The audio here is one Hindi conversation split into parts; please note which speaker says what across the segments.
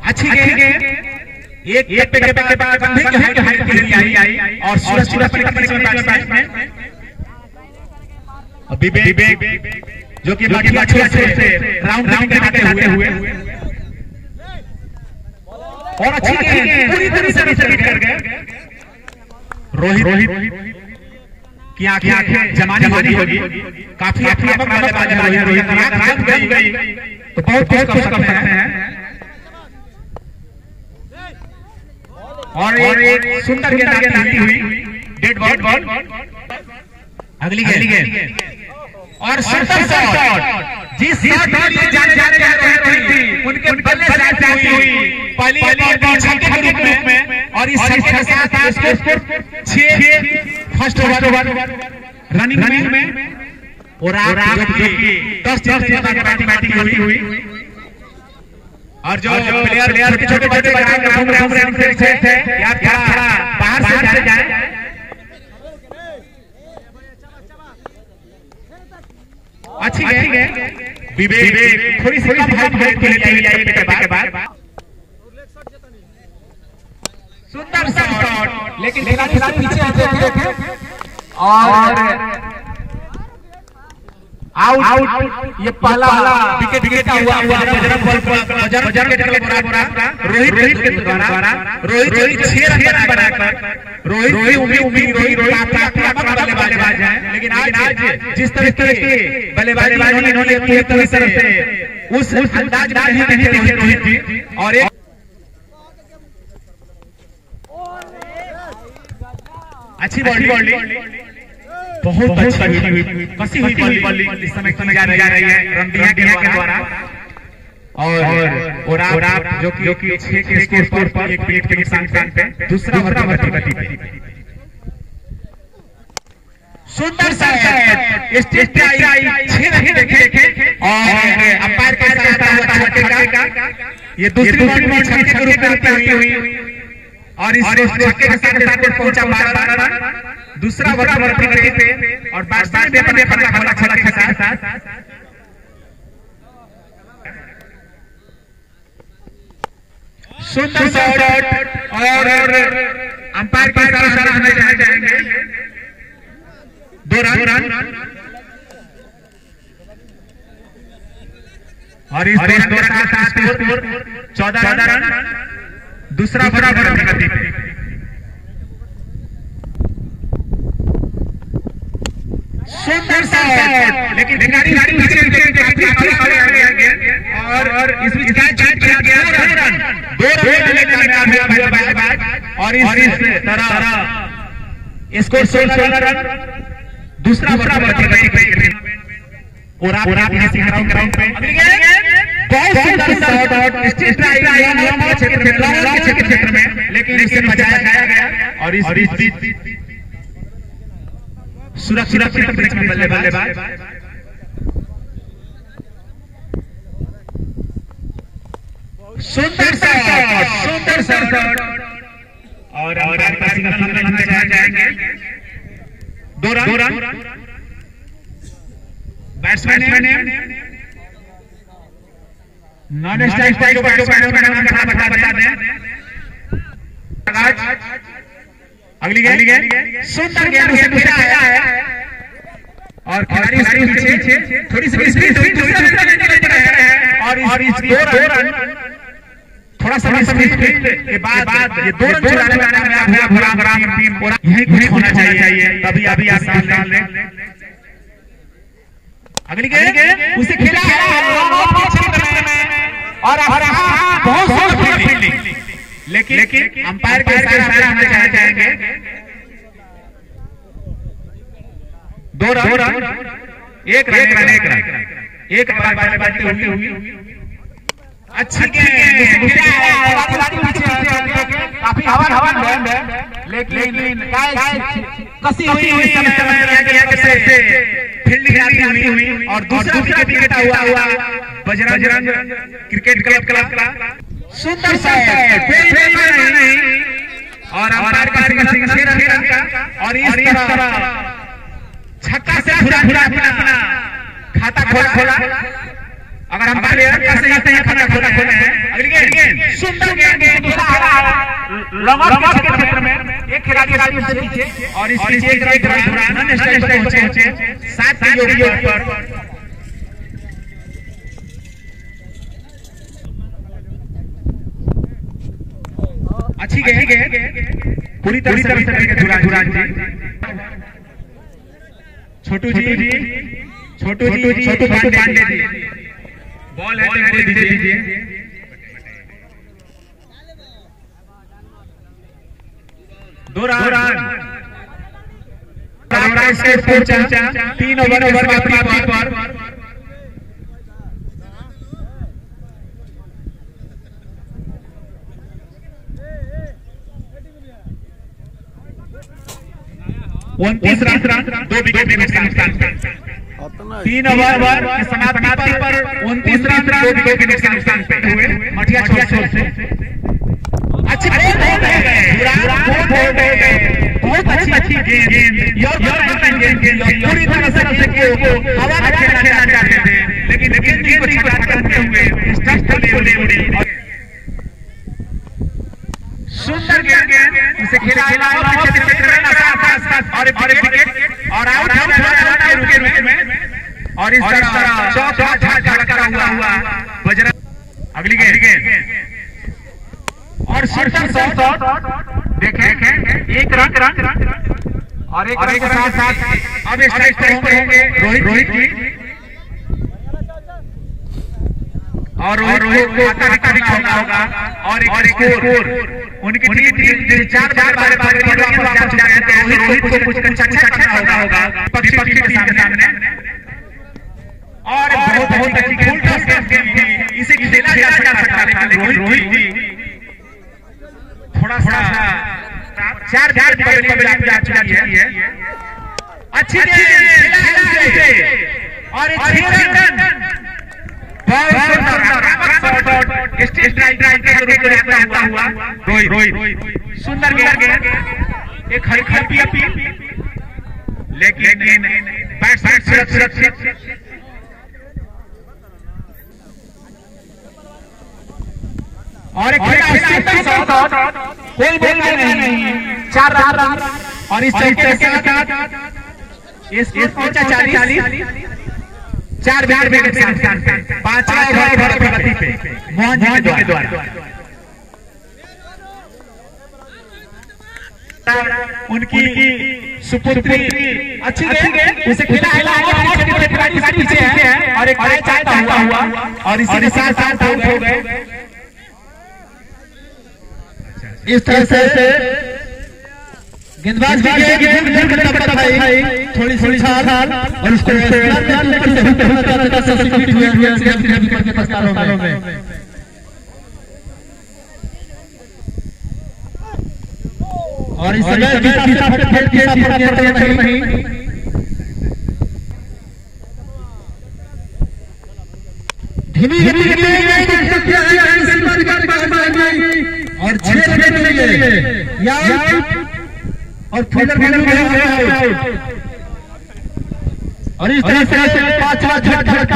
Speaker 1: अच्छी गेंद एक पे बंधे के हाइट के आई और सूरज बैट्समैन विवेक जो कि बाकी से राउंड करते हुए और अच्छी गेंद पूरी तरह से बीट कर गए। रोहित की आंखें जमानी होगी, काफी बल्लेबाज है रोहित, आंख जम गई तो बहुत खुश कर सकते हैं। और एक सुंदर गेंद आती हुई डेड बॉल, अगली गेंद और सुंदर शॉट जिस शॉट के लिए जाने जा रहे थे उनके बल्ले से आती हुई पहली गेंद छक्के के रूप में और इस छक्के के साथ स्कोर 6 फर्स्ट ओवर रनिंग में और आप जो कि 10 बैटिंग हुई और जो प्लेयर छोटे बच्चे घूम रहे थे यार क्या बाहर से जाए अच्छी गेंद विवेक थोड़ी सी कम हाइट के लिए के बाद सुंदर शॉट लेकिन खिलाड़ी पीछे देखे और आउट ये पहला विकेट का हुआ बजरंग रोहित के द्वारा रोहित 6 रन बनाकर रोहित बल्लेबाज है, लेकिन आज जिस तरह के बल्लेबाजी इन्होंने पूरी तरह से उस अंदाज में नहीं थे रोहित जी और एक अच्छी बॉलिंग बहुत कसी हुई बॉलिंग इस समय की जा रही है रंबिया के द्वारा और आप जो कि 6 के स्कोर पर एक विकेट के नुकसान पे दूसरा गति पे सुंदर शॉट स्टेट पे आई 6 रन देखे और अंपायर के साथ छक्के का ये दूसरी बॉल छक्के के रूप में आती हुई और इस छक्के के साथ पहुंचा 12 रन दूसरा ओवर पे और बैट्समैन ने पकड़ा छक्के के साथ सुंदर शॉट और अंपायर के इशारा होने जाएंगे 2 रन और इस दोनों का स्कोर 14 रन दूसरा बराबर गति पे सुंदर शॉट लेकिन खिलाड़ी और इस बीच कैच किया गया 2 रन और इस तरह स्कोर 16 रन दूसरा और आप यहाँ से ग्राउंड पे बहुत सुंदर शॉट स्ट्रेट क्षेत्र में लेकिन इसे बचाया गया और इस बीच सुरक्षित बल्लेबाज सुंदर शॉट और जाएंगे 2 रन बैट्समैन नॉन स्ट्राइक बता दें अगली गेंद सुंदर गेंद उसे पीछे आया है और खिलाड़ी उसके पीछे थोड़ी सी स्पीड और इस 2 रन थोड़ा सा स्पीड के बाद ये 2 रन चुराने में टीम यही कुछ होना चाहिए तभी अभी आप डाल लें अगली गेंद उसे खेला और बहुत फील्डिंग लेकिन अंपायर के इशारे होने जाएंगे 2 रन 1 रन बल्लेबाजी होती हुई अच्छी गेंद काफी हवा लेकिन कसी हुई फील्डिंग आती हुई और दूसरा विकेट हुआ बजरंग क्रिकेट क्लब का सुंदर शॉट नहीं और अंपायर का सिग्नल 6 रन का और इस तरह छक्का से अपना खाता खोला अगर अंपायर का सही खाता खोला है अगली गेंद सुंदर लॉन्ग ऑफ के क्षेत्र में एक खिलाड़ी से पीछे और इस पीछे के दौरान स्ट्राइक पहुंचे 7 योगियों पर अच्छी गए पूरी तरह से धुरान जी छोटू पांडे जी बॉल है तो दीजिए दो रन से पहुंचा 3 ओवर समाप्ति पर रन 2 विकेट के नुकसान 3 ओवर की समाप्ति पर 29 रन 2 विकेट के नुकसान पे हुए मठिया छोड़ से अच्छे बहुत अच्छी गेंद पूरी तरह से हवा में खेलना चाहते थे लेकिन गेंद को छक्का करते हुए स्टंप ले सुंदर गेंद उसे खेला और विकेट और आउट के रूप में और इस तरह चौका हुआ बजरंग अगली गेंद और सुंदर शॉट देखें एक रन और एक रन के साथ अब स्ट्राइक पर होंगे रोहित जी और रोहित को खाता दिखाना होगा और एक स्कोर उनकी टीम 4 बार वापस जा रहे हैं तो रोहित को कुछ करना होगा पक्षी के सामने और बहुत अच्छी गेम इसे खेला जा सकता है लेकिन रोहित जी थोड़ा सा 4 विकेट जा चुकी है अच्छी गेंद और 6 रन रोहित सुंदर गेंद एक हल्की अपील लेकिन बैट्समैन सुरक्षित और एक कोई बोल नहीं 4 रन और इस चौके के साथ इस पहुंचा 40 4 विकेट के साथ 5वां ओवर प्रगति पे मोहन जी के द्वारा उनकी सुपुत्री अच्छी गेंद उसे खेला पीछे है और एक चाहता हुआ और इसी के साथ आउट हो गए इस तरह से गेंदबाज थोड़ी छाल और उसको और इस और 6 विकेट लिए और और इस तरह से 5वां झटका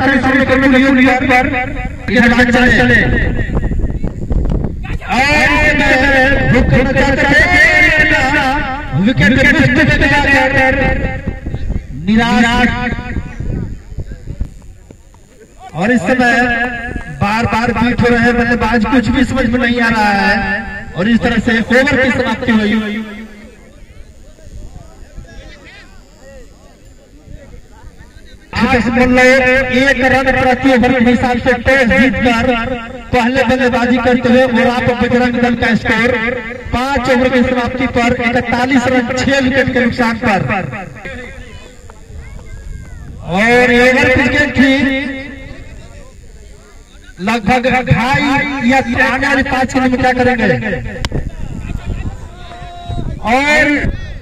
Speaker 1: चले निराश और इस समय बार बीट हो रहे हैं बल्लेबाज कुछ भी समझ में नहीं आ रहा है और इस तरह से ओवर की समाप्ति हुई एक रन प्रति ओवर के हिसाब से टॉस जीतकर पहले बल्लेबाजी करते हुए और बजरंग दल का स्कोर 5 ओवर की समाप्ति पर 41 रन 6 विकेट के नुकसान पर और ओवर क्रिकेट की लगभग 2.5 या 5 किलोमीटर करेंगे और